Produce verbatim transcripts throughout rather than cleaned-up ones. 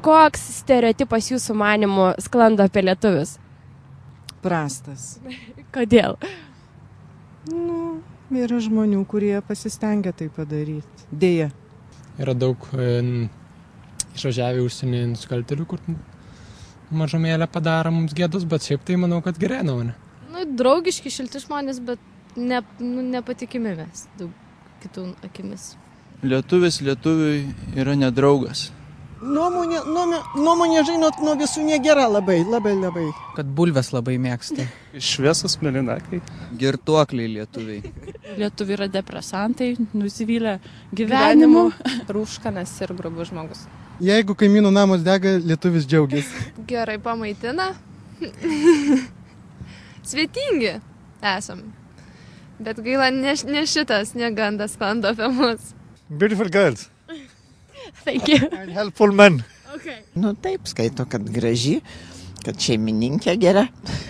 koks stereotipas jūsų manymu sklando apie lietuvius? Prastas. Kodėl? Nu, yra žmonių, kurie pasistengia tai padaryti. Deja. Yra daug e, išvažiavę užsienį nusikaltėlių, kur mažumėlę padaro mums gėdos, bet šiaip tai manau, kad gerai, ne? Nu, draugiški, šilti žmonės, bet ne, nu, nepatikimi mes daug kitų akimis. Lietuvis lietuviui yra nedraugas. Nuomonė, nuomonė, nuomonė žinot, nuo visų negera labai, labai, labai. Kad bulves labai mėgsta. Šviesus melinakai. Girtuokliai lietuviai. Lietuviai yra depresantai, nusivylę gyvenimu. Rūškanas ir grubus žmogus. Jeigu kaimynų namas dega, lietuvis džiaugiasi. Gerai pamaitina. Svetingi esam. Bet gaila, ne, ne šitas negandas sklando apie mus. Beautiful girls. Thank you. And helpful men. Okay. Nu taip, skaito, kad graži, kad šeimininkė gera.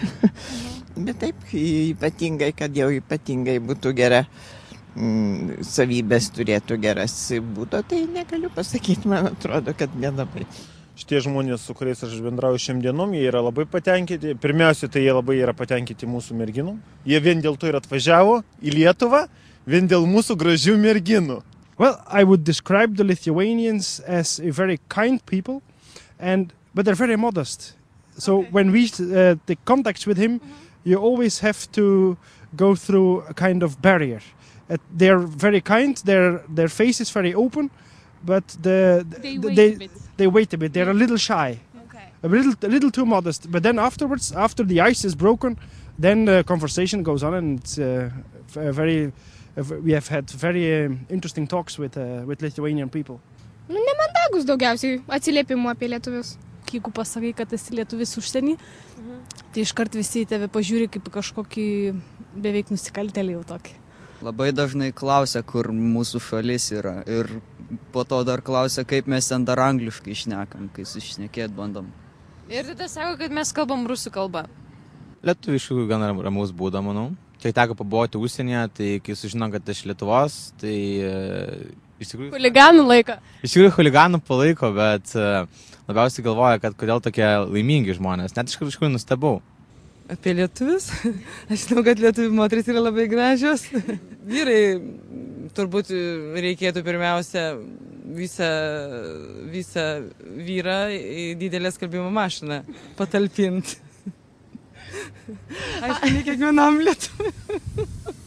Bet taip, ypatingai, kad jau ypatingai būtų gera, mm, savybės turėtų geras būtų, tai negaliu pasakyti, man atrodo, kad nelabai. Šitie žmonės, su kuriais aš bendrauju šiandienom, jie yra labai patenkinti. Pirmiausia, tai jie labai yra patenkinti mūsų merginų. Jie vien dėl to ir atvažiavo į Lietuvą, vien dėl mūsų gražių merginų. Well, I would describe the Lithuanians as a very kind people, and but they're very modest. So okay. when we uh, take contacts with him, mm-hmm. you always have to go through a kind of barrier. Uh, they're very kind. Their their face is very open, but the they the, wait they, a bit. they wait a bit. They're a little shy, okay. a little a little too modest. But then afterwards, after the ice is broken, then the conversation goes on, and it's uh, very. We have had very uh, interesting talks with, uh, with Lithuanian people. Nu, nemandagus daugiausiai atsiliepimų apie lietuvius. Jeigu pasakai, kad esi lietuvis užsienį, mhm. tai iškart visi į tave pažiūri kaip kažkokį beveik nusikaltėlį jau tokį. Labai dažnai klausia, kur mūsų šalis yra. Ir po to dar klausia, kaip mes ten dar angliškai šnekam, kai sušnekėt bandom. Ir tada sako, kad mes kalbam rusų kalbą. Lietuviškų gan ramaus būdo, manau. Kiek teko pabuvoti užsienyje, tai kai sužino, kad aš Lietuvos, tai e, iš tikrųjų... Huliganų laiko. Iš tikrųjų huliganų palaiko, bet e, labiausiai galvoja, kad kodėl tokie laimingi žmonės. Net iš tikrųjų nustebau. Apie lietuvius? Aš žinau, kad lietuvių moteris yra labai gražios. Vyrai, turbūt reikėtų pirmiausia visą, visą vyrą į didelę skalbimo mašiną patalpinti. Aišku, ne kiekvienam lietuviui.